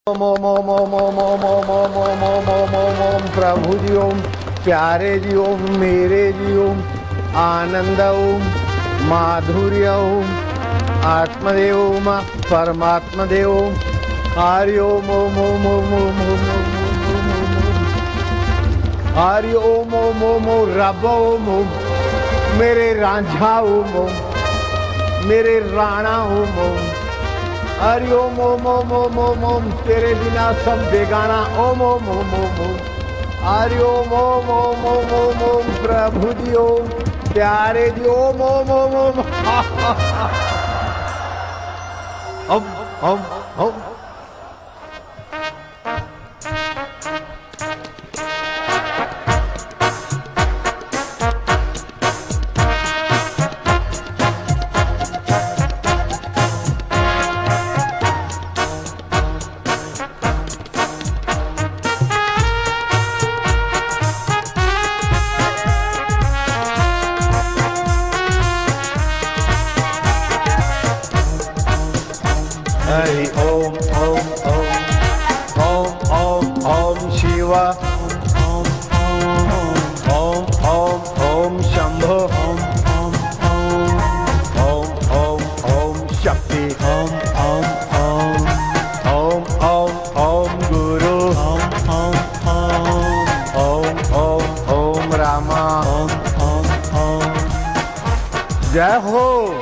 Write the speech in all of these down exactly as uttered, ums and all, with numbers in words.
ओम ओम ओम ओम ओम ओम ओम ओम ओम ओम ओम ओम ओम प्रभु जी ओम, प्यारे जी ओम, मेरे जी ओम, आनंद ओम, माधुर्य ओम, आत्मदेव ओम, परमात्मा देव ओम, हरि ओम ओम ओम ओम ओम ओम ओम, हरि ओम ओम ओम ओम रब ओम ओम, मेरे रांझा ओम ओम, मेरे राणा ओम ओम, हरि ओम ओम ओम ओम ओम ओम, तेरे बिना सब बेगाना ओम ओम ओम ओम ओम, हरि ओम ओम ओम ओम ओम ओम प्रभु जी ओम, प्यारे जी ओम ओम ओम ओम ओम ओम ओम। हरि ओम ओम ओम ओम ओम ओम शिव ओम ओम ओम ओम ओम शंभो ओम ओम ओम ओम ओम शक्ति ओम ओम ओम ओम ओम ओम गुरु ओम ओम ओम ओम ओम रामा ओम ओम ओम। जय हो।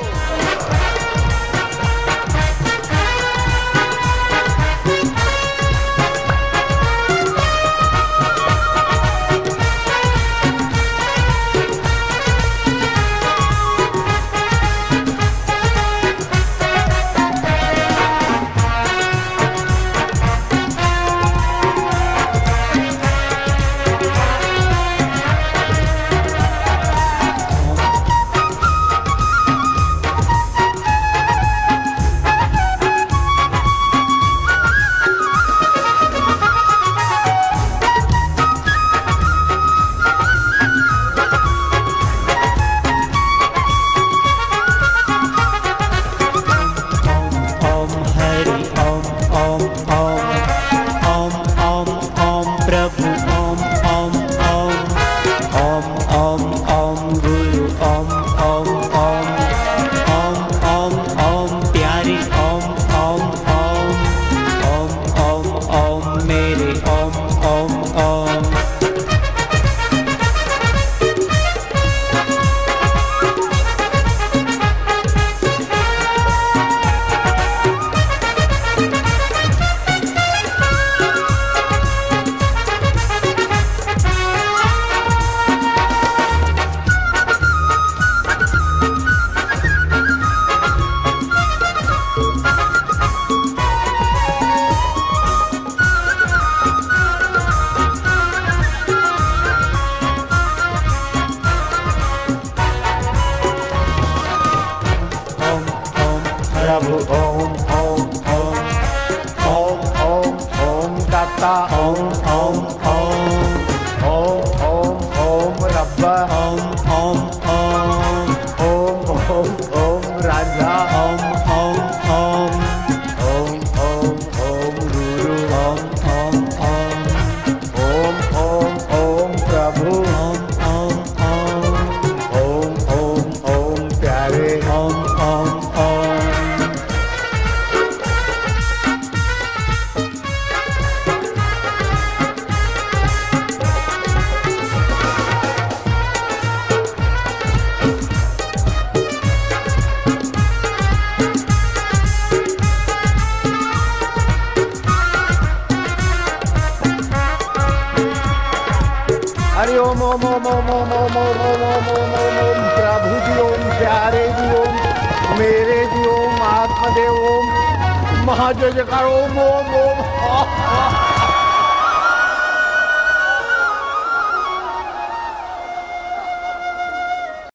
प्रभु ओम ओम ओम ओम ओम ओम दाता ओम ओम ओम ओम ओम ओम रब्बा ओम ओम ओम ओम ओम ओम राजा ओम ओम ओम ओम ओम ओम गुरु ओम ओम ओम ओम ओम ओम प्रभु ओम ओम ओम ओम ओम ओम प्यारे ओम ओम ओम। हरि ओम ओम ओम ओम ओम ओम ओम ओम ओम ओम ओम ओम प्रभु जी ओम, प्यारे जी ओम, मेरे जी ओम, आत्मदेव ओम, महाजय जयकार ओम ओम ओम।